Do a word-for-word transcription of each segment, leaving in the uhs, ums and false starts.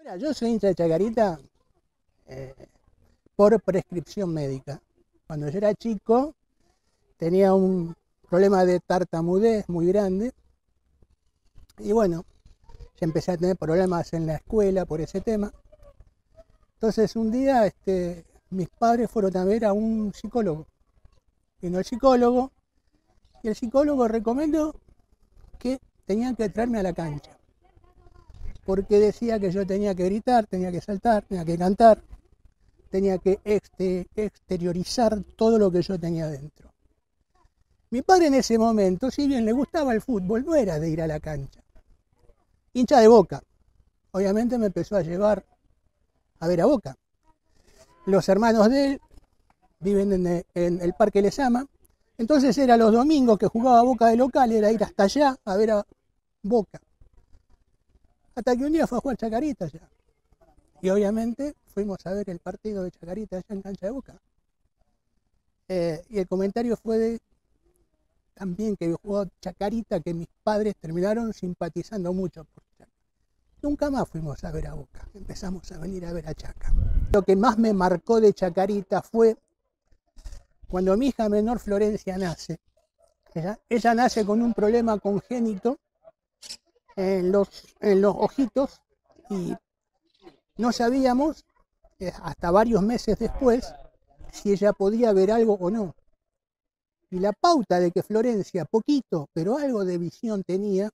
Mira, yo soy hincha de Chacarita eh, por prescripción médica. Cuando yo era chico tenía un problema de tartamudez muy grande y bueno, ya empecé a tener problemas en la escuela por ese tema. Entonces un día este, mis padres fueron a ver a un psicólogo. Vino el psicólogo y el psicólogo recomendó que tenían que traerme a la cancha. Porque decía que yo tenía que gritar, tenía que saltar, tenía que cantar, tenía que este, exteriorizar todo lo que yo tenía dentro. Mi padre en ese momento, si bien le gustaba el fútbol, no era de ir a la cancha. Hincha de Boca. Obviamente me empezó a llevar a ver a Boca. Los hermanos de él viven en el, en el Parque Lezama. Entonces era los domingos que jugaba Boca de local, era ir hasta allá a ver a Boca. Hasta que un día fue a jugar Chacarita allá. Y obviamente fuimos a ver el partido de Chacarita allá en cancha de Boca. Eh, y el comentario fue de también que jugó Chacarita, que mis padres terminaron simpatizando mucho por Chaca. Nunca más fuimos a ver a Boca, empezamos a venir a ver a Chaca. Lo que más me marcó de Chacarita fue cuando mi hija menor Florencia nace. Ella, ella nace con un problema congénito en los, en los ojitos y no sabíamos, eh, hasta varios meses después, si ella podía ver algo o no. Y la pauta de que Florencia, poquito, pero algo de visión tenía,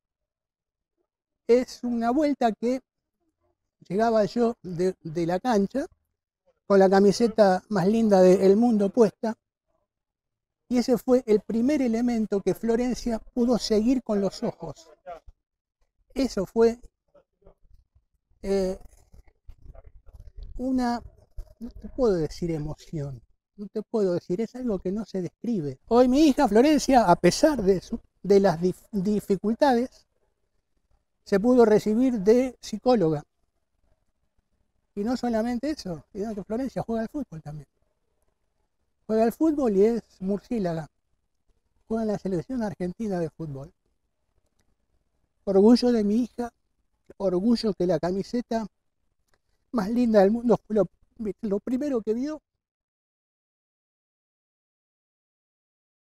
es una vuelta que llegaba yo de, de la cancha con la camiseta más linda del mundo puesta, y ese fue el primer elemento que Florencia pudo seguir con los ojos. Eso fue eh, una, no te puedo decir emoción, no te puedo decir, es algo que no se describe. Hoy mi hija Florencia, a pesar de, su, de las dif dificultades, se pudo recibir de psicóloga. Y no solamente eso, sino que Florencia juega al fútbol también. Juega al fútbol y es murciélaga. Juega en la selección argentina de fútbol. Orgullo de mi hija, orgullo que la camiseta más linda del mundo fue lo, lo primero que vio